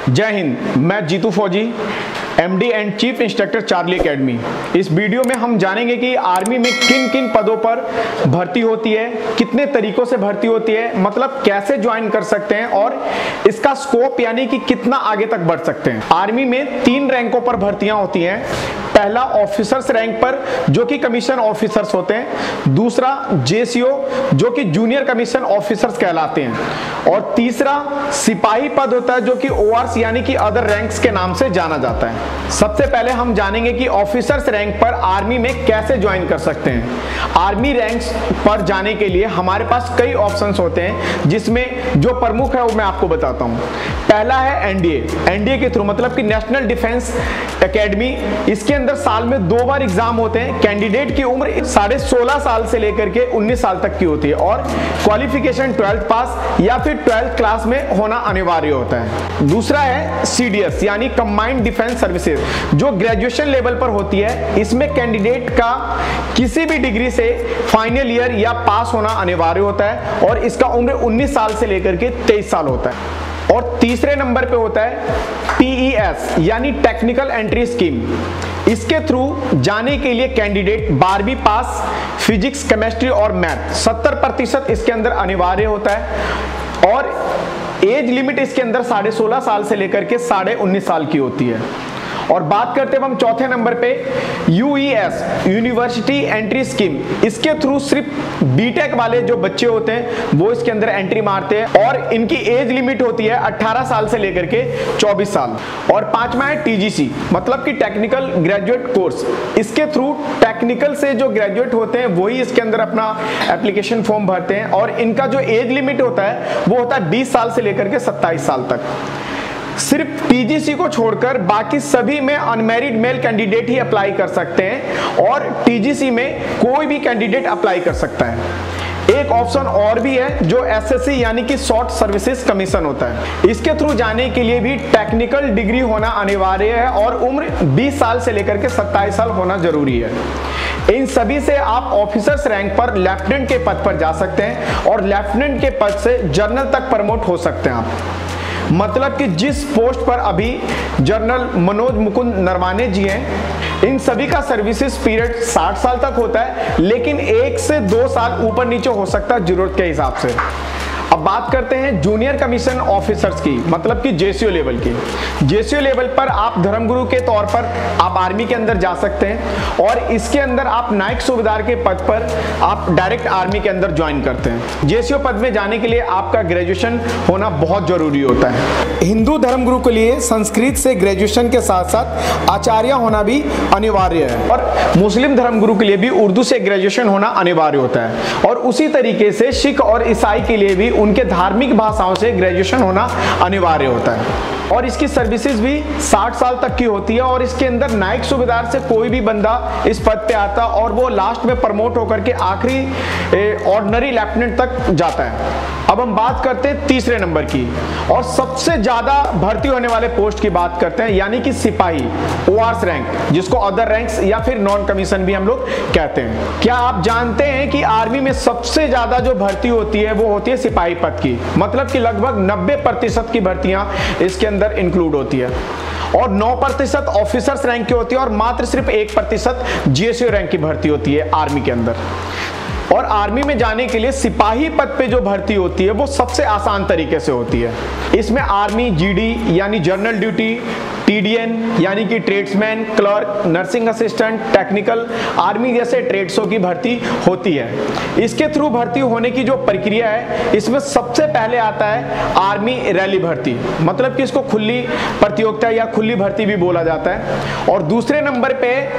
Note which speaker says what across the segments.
Speaker 1: जय हिंद। मैं जीतू फौजी, MD and chief instructor Charlie academy. इस वीडियो में हम जानेंगे कि आर्मी में किन किन पदों पर भर्ती होती है, कितने तरीकों से भर्ती होती है, मतलब कैसे ज्वाइन कर सकते हैं और इसका स्कोप यानी कि कितना आगे तक बढ़ सकते हैं। आर्मी में 3 रैंकों पर भर्तियां होती हैं। पहला ऑफिसर्स रैंक पर जो कि कमीशन ऑफिसर्स होते हैं, दूसरा जेसीओ जो कि जूनियर कमीशन ऑफिसर्स कहलाते हैं, और तीसरा सिपाही पद होता है जो कि ओआरस यानी कि अदर रैंक्स के नाम से जाना जाता है। सबसे पहले हम जानेंगे कि ऑफिसर्स रैंक पर आर्मी में कैसे ज्वाइन कर सकते हैं। आर्मी रैंक्स पर जाने के लिए हमारे पास कई ऑप्शंस होते हैं, जिसमें जो प्रमुख है वो मैं आपको बताता हूं। पहला है एनडीए के थ्रू, मतलब कि नेशनल डिफेंस एकेडमी। इसके अंदर साल में 2 बार एग्जाम होते हैं। कैंडिडेट की उम्र 16.5 साल से लेकर के 19 साल तक की होती है और क्वालिफिकेशन 12th पास या फिर 12th क्लास में होना अनिवार्य होता है। दूसरा है सीडीएस यानी कंबाइंड डिफेंस सर्विसेज, जो ग्रेजुएशन लेवल पर होती है। इसमें कैंडिडेट का किसी भी डिग्री से फाइनल ईयर या पास होना अनिवार्य होता है और इसका उम्र 19 साल से लेकर के 23 साल होता है। और तीसरे नंबर पे होता है टीईएस यानी टेक्निकल एंट्री स्कीम। इसके थ्रू जाने के लिए कैंडिडेट 12वीं पास फिजिक्स, केमिस्ट्री और मैथ 70% इसके अंदर अनिवार्य होता है और एज लिमिट इसके अंदर 16.5 साल से लेकर के 19.5 साल की होती है। और बात करते हैं हम चौथे नंबर पे यूईएस यूनिवर्सिटी एंट्री स्कीम। इसके थ्रू सिर्फ बीटेक वाले जो बच्चे होते हैं वो इसके अंदर एंट्री मारते हैं और इनकी एज लिमिट होती है 18 साल से लेकर के 24 साल। और पांचवा है टीजीसी, मतलब कि टेक्निकल ग्रेजुएट कोर्स। इसके थ्रू टेक्निकल से जो ग्रेजुएट होते हैं वही इसके अंदर अपना एप्लीकेशन फॉर्म भरते हैं और इनका जो एज लिमिट होता है वो होता है 20 साल से लेकर के 27 साल तक। सिर्फ टीजीसी को छोड़कर बाकी सभी में अनमैरिड मेल कैंडिडेट ही अप्लाई कर सकते हैं और टीजीसी में कोई भी कैंडिडेट अप्लाई कर सकता है। एक ऑप्शन और भी है जो एसएससी यानी कि शॉर्ट सर्विसेज कमीशन होता है। इसके थ्रू जाने के लिए भी टेक्निकल डिग्री होना अनिवार्य है और उम्र 20 साल से लेकर के 27 साल होना जरूरी है। इन सभी से आप ऑफिसर्स रैंक पर लेफ्टिनेंट के पद पर जा सकते हैं और लेफ्टिनेंट के पद से जनरल तक प्रमोट हो सकते हैं आप। मतलब कि जिस पोस्ट पर अभी जनरल मनोज मुकुंद नरवाने जी हैं, इन सभी का सर्विसेज पीरियड 60 साल तक होता है, लेकिन 1 से 2 साल ऊपर नीचे हो सकता है जरूरत के हिसाब से। अब बात करते हैं जूनियर कमीशन ऑफिसर्स की, मतलब कि जेसीओ लेवल की। जेसीओ लेवल पर आप धर्मगुरु के तौर पर आप आर्मी के अंदर जा सकते हैं और इसके अंदर आप नायक सूबेदार के पद पर आप डायरेक्ट आर्मी के अंदर ज्वाइन करते हैं। जेसीओ पद में जाने के लिए आपका ग्रेजुएशन होना बहुत जरूरी होता है। हिंदू धर्मगुरु के लिए संस्कृत से ग्रेजुएशन के साथ साथ आचार्य होना भी अनिवार्य है और मुस्लिम धर्मगुरु के लिए भी उर्दू से ग्रेजुएशन होना अनिवार्य होता है। और उसी तरीके से सिख और ईसाई के लिए भी उनके धार्मिक भाषाओं से ग्रेजुएशन होना अनिवार्य होता है और इसकी सर्विसेज भी 60 साल तक की होती है। और इसके अंदर नायक सूबेदार से कोई भी बंदा इस पद पे आता और वो लास्ट में प्रमोट होकर के आखिरी ऑर्डिनरी लेफ्टिनेंट तक जाता है। अब हम बात करते हैं तीसरे नंबर की और सबसे ज्यादा भर्ती होने वाले पोस्ट की बात करते हैं, यानी कि सिपाही ओआरएस रैंक, जिसको अदर रैंक्स या फिर नॉन कमीशन भी हम लोग कहते हैं। क्या आप जानते हैं कि आर्मी में सबसे ज्यादा जो भर्ती होती है वो होती है सिपाही पद की, मतलब कि लगभग 90% की भर्तियां इसके अंदर इंक्लूड होती है और 9% ऑफिसर्स रैंक की होती है और मात्र सिर्फ 1% जीएसयू रैंक की भर्ती होती है आर्मी के अंदर। और आर्मी में जाने के लिए सिपाही पद पे जो भर्ती होती है वो सबसे आसान तरीके से होती है। इसमें आर्मी जीडी यानी जनरल ड्यूटी, टीडीएन यानी कि tradesman, clerk, nursing assistant, technical, army जैसे ट्रेड्सों की भर्ती होती है। इसके थ्रू भर्ती होने की जो प्रक्रिया है, इसमें सबसे पहले आता है आर्मी रैली भर्ती, मतलब कि इसको खुली प्रतियोगिता या खुली भर्ती भी बोला जाता है। और दूसरे नंबर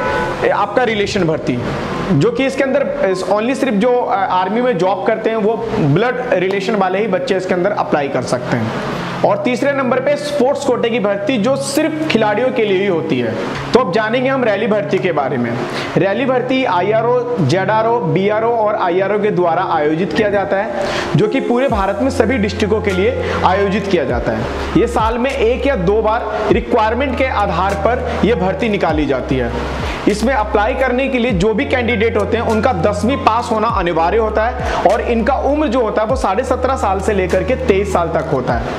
Speaker 1: पे आपका रिलेशन भर्ती, जो कि इसके अंदर ओनली सिर्फ जो आर्मी में जॉब करते हैं वो ब्लड रिलेशन वाले ही बच्चे इसके अंदर अप्लाई कर सकते हैं। और तीसरे नंबर पे स्पोर्ट्स कोटे की भर्ती, जो सिर्फ खिलाड़ियों के लिए ही होती है। तो अब जानेंगे हम रैली भर्ती के बारे में। रैली भर्ती आईआरओ, जेडआरओ, बीआरओ और आईआरओ के द्वारा आयोजित किया जाता है, जो कि पूरे भारत में सभी डिस्ट्रिक्टों के लिए आयोजित किया जाता है। ये साल में 1 या 2 बार रिक्वायरमेंट के आधार पर यह भर्ती निकाली जाती है। इसमें अप्लाई करने के लिए जो भी कैंडिडेट होते हैं उनका 10वीं पास होना अनिवार्य होता है और इनका उम्र जो होता है वो 17.5 साल से लेकर के 23 साल तक होता है।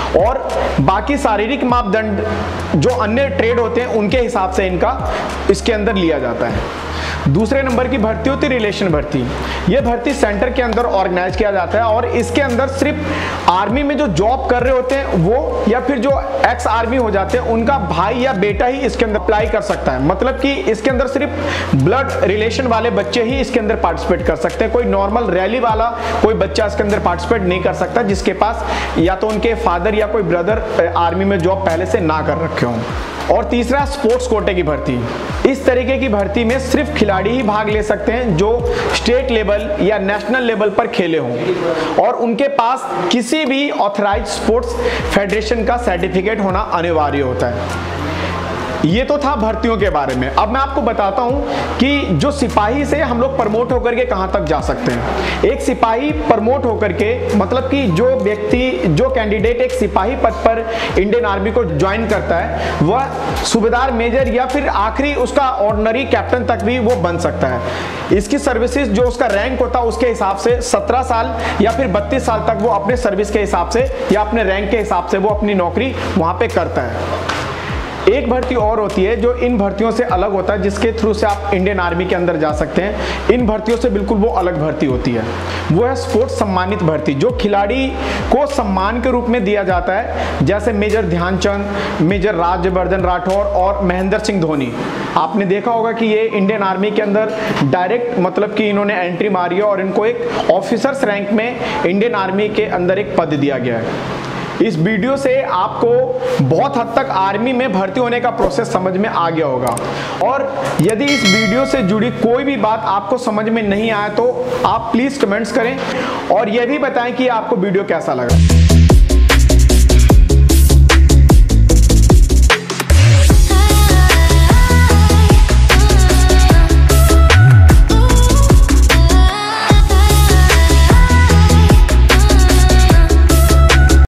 Speaker 1: और बाकी शारीरिक मापदंड जो अन्य ट्रेड होते हैं उनके हिसाब से इनका इसके अंदर लिया जाता है। दूसरे नंबर की भर्ती होती है रिलेशन भर्ती। यह भर्ती सेंटर के अंदर ऑर्गेनाइज किया जाता है और इसके अंदर सिर्फ आर्मी में जो जॉब कर रहे होते हैं वो या फिर जो एक्स आर्मी हो जाते हैं उनका भाई या बेटा ही इसके अंदर अप्लाई कर सकता है। मतलब कि इसके अंदर सिर्फ ब्लड रिलेशन वाले बच्चे ही इसके अंदर पार्टिसिपेट कर सकते हैं। कोई नॉर्मल रैली वाला कोई बच्चा इसके अंदर पार्टिसिपेट नहीं कर सकता जिसके पास या तो उनके फादर या कोई ब्रदर आर्मी में जॉब पहले से ना कर रखे हों। और तीसरा स्पोर्ट्स कोटे की भर्ती। इस तरीके की भर्ती में सिर्फ खिलाड़ी ही भाग ले सकते हैं जो स्टेट लेवल या नेशनल लेवल पर खेले हों और उनके पास किसी भी ऑथराइज्ड स्पोर्ट्स फेडरेशन का सर्टिफिकेट होना अनिवार्य होता है। ये तो था भर्तियों के बारे में। अब मैं आपको बताता हूं कि जो सिपाही से हम लोग प्रमोट होकर के कहां तक जा सकते हैं। एक सिपाही प्रमोट होकर के मतलब कि जो व्यक्ति जो कैंडिडेट एक सिपाही पद पर इंडियन आर्मी को ज्वाइन करता है वह सूबेदार मेजर या फिर आखिरी उसका ऑर्डिनरी कैप्टन तक भी वो बन सकता है। इसकी सर्विसेज जो उसका रैंक होता है उसके हिसाब से 17 साल या फिर 32 साल तक वो अपने सर्विस के हिसाब से या अपने रैंक के हिसाब से वो अपनी नौकरी वहां पे करता है। एक भर्ती और होती है जो इन भर्तियों से अलग होता है जिसके थ्रू से आप इंडियन आर्मी के अंदर जा सकते हैं। इन भर्तियों से बिल्कुल वो अलग भर्ती होती है। वो है स्पोर्ट्स सम्मानित भर्ती जो खिलाड़ी को सम्मान के रूप में दिया जाता है, जैसे मेजर ध्यानचंद, मेजर राज्यवर्धन राठौर और महेंद्र सिंह धोनी। आपने देखा होगा कि ये इंडियन आर्मी के अंदर डायरेक्ट मतलब कि इन्होंने एंट्री मारी है और इनको एक ऑफिसर्स रैंक में इंडियन आर्मी के अंदर एक पद दिया गया है। इस वीडियो से आपको बहुत हद तक आर्मी में भर्ती होने का प्रोसेस समझ में आ गया होगा। और यदि इस वीडियो से जुड़ी कोई भी बात आपको समझ में नहीं आए तो आप प्लीज कमेंट्स करें और यह भी बताएं कि आपको वीडियो कैसा लगा।